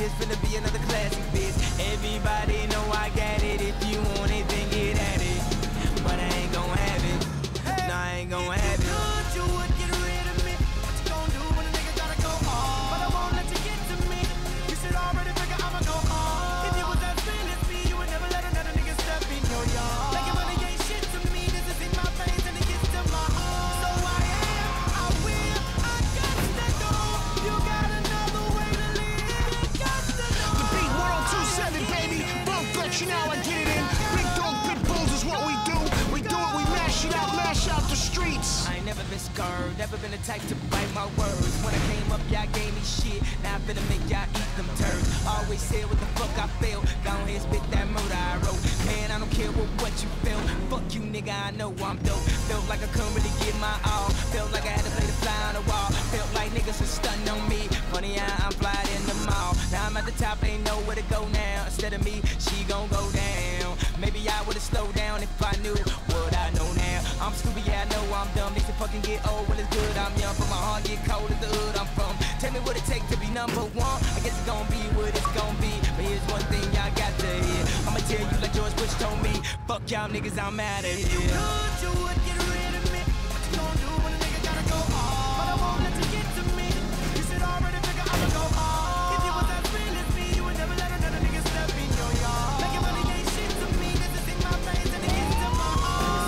this finna be another classic, bitch. Everybody know I got it. If you want it, then get at it. But I ain't gon' have it. No, I ain't gon' have it. You would get rid of me. What you gon' do when a nigga gotta go hard? But I won't let you get to me. You should already figure I'ma go hard. If you was as real as me, you would never let another nigga step in your yard. Making money ain't shit to me. This is in my face and it gets to my heart. So I will, I got to go. You got another way to live. You got to know. The beat 1027, baby. Bump flex, you now I get it in. Big dog pit bulls is what we do. We do it, we mash it out, mash out the streets. I ain't never been scared, never been the type to bite my words. When I came up, y'all gave me shit. Now I'm finna make y'all eat them turds. Always said what the fuck I feel. Go ahead, spit that murder I wrote. Man, I don't care what you feel. Fuck you, nigga, I know I'm dope. Felt like I couldn't really give my all. Felt like I had to play the fly on the wall. Felt like niggas was stunting on me. Funny how I'm flying in the mall. Now I'm at the top, ain't know where to go now. Instead of me, she gon' go down. Maybe I would've slowed down if I knew what I know now. I'm stupid, yeah, I know I'm dumb. Makes it fucking get old when it's good. I'm young, but my heart get cold as the hood I'm from. Tell me what it take to be number one. I guess it's gon' be what it's gon' be. But here's one thing y'all got to hear. I'ma tell you like George Bush told me. Fuck y'all niggas, I'm out of here. You would get rid of me. What you gon' do when a nigga gotta go hard? But I won't let you get to me. You should already figure I'ma go hard. If you was as real as me, you would never let another nigga step in your yard. Making money ain't shit to me. This is in my face and it gets to my heart.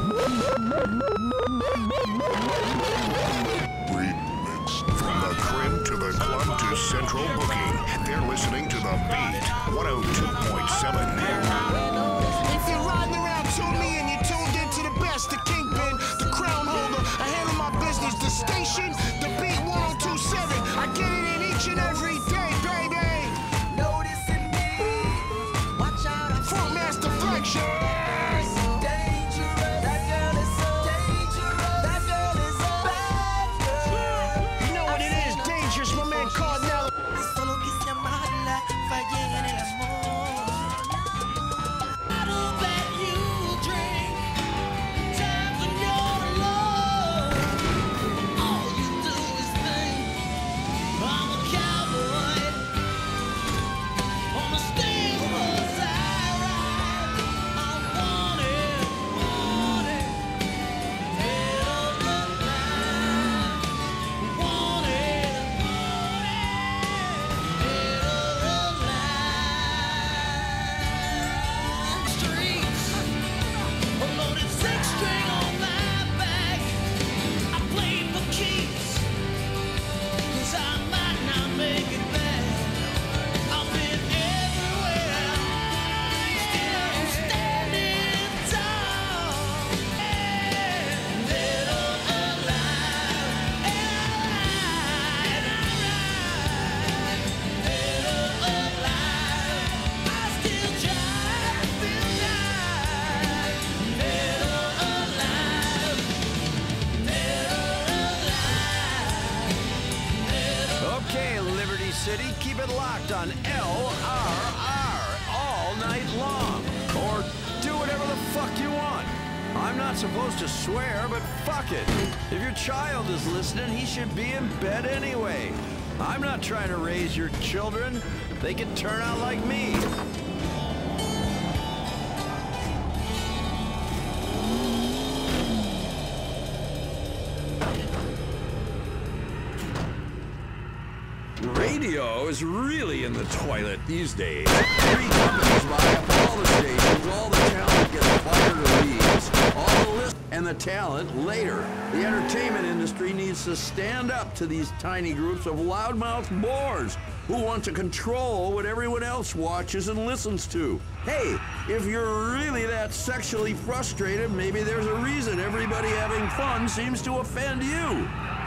From the crib to the club to central booking, they're listening to The Beat 102.7. If you're riding around to me and you're tuned into the best, the kingpin, the crown holder, I handle my business, the station, the beat 1027. I get it in each and every day, baby. Noticing me. Watch out, I'm Funk Master Flex, yeah. dangerous. That girl is so dangerous. That girl is a bad girl. You know what it is, dangerous, my man Cardinal. Solo que se amarla, fallé en el amor. Bottle that you drink, times when you're alone. All you do is think, I'm a cowboy. On a steel horse I ride. I'm wanted, head of the line. Wanted, head of the line. Streets, a loaded six-string on my back. I play for keeps, 'cause I might not make it back. I've been everywhere, still I'm standing tall. Dead or alive, and I ride. Dead or alive, I still try to feel right. Dead or alive, dead or alive. Okay, Liberty City, keep it locked on LRR all night long. Or do whatever the fuck you want. I'm not supposed to swear, but fuck it. If your child is listening, he should be in bed anyway. I'm not trying to raise your children. They can turn out like me. Radio is really in the toilet these days. Three companies buy up all the stations, all the talent gets fired or leaves, all the list and the talent later. The entertainment industry needs to stand up to these tiny groups of loudmouth bores who want to control what everyone else watches and listens to. Hey, if you're really that sexually frustrated, maybe there's a reason everybody having fun seems to offend you.